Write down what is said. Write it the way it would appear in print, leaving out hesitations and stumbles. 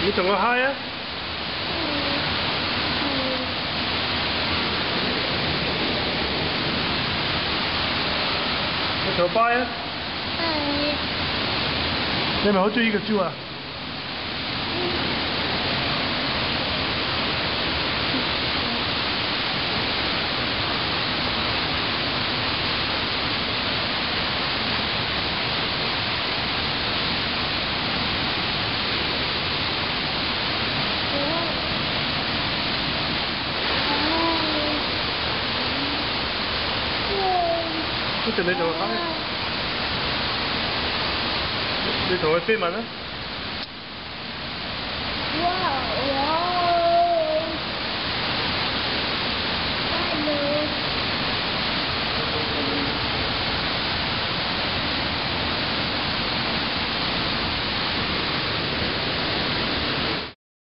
你同佢嗨啊！你同佢拜啊！你係咪好中意呢個蕉啊？一陣你同佢嗨，你同佢飛吻啊！